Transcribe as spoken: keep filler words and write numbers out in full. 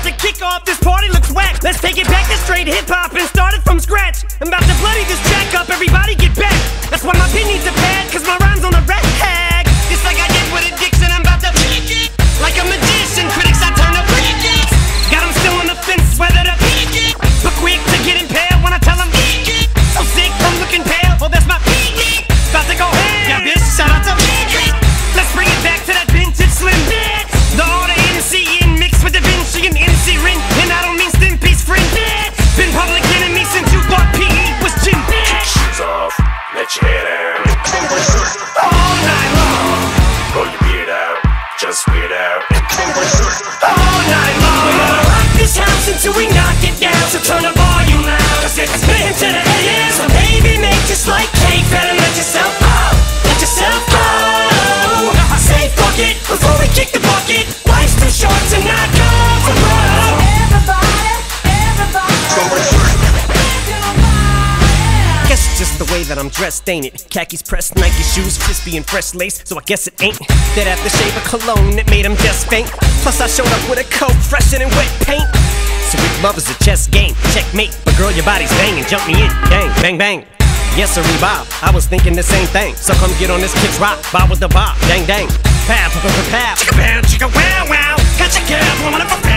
to kick off, this party looks whack. Let's take it back to straight hip-hop and start it from scratch. I'm about to bloody this track up, everybody get back. That's why my pin needs a pad, cause my rhyme's on the rag. Just like I did with Addiction, I'm about to peek it. Like a magician, critics I turn up peek it. Got them still on the fence, whether to peek it. But quick to get impaled when I tell them peek it. So sick from looking pale, well that's my peek it. About to go ham, yeah bitch, shout out to peek it. Let's bring it back to that vintage Slim bitch. The order M C in mixed with Da Vinci and M C Ren. And I don't mean Stimpy's friend bitch. Been public enemy since you thought P E was Jim bitch. Kick shoes off, let your head out. All night long. Pull your beard out, just weird out. All night long. We're gonna rock this house until we knock it down. So turn the volume loud, cause it's spin to the A M. So baby, make just like cake, better let yourself go. Let yourself go. Say fuck it before we kick the bucket. Life's too short to not go for broke. Everybody, everybody. Guess it's just the way that I'm dressed, ain't it? Khakis pressed, Nike shoes, crispy and fresh lace. So I guess it ain't that aftershave of cologne that made him just faint. Plus I showed up with a coat fresher than wet paint. So if love is a chess game, checkmate. But girl, your body's banging, jump me in, gang, bang, bang. Yes, sir, Bob, I was thinking the same thing. So come get on this kid's rock, bob with the bob, dang, dang. Pow, pow, pow, pow, chicka, pow, chicka, wow, wow. Got your girl, woman, up a pow.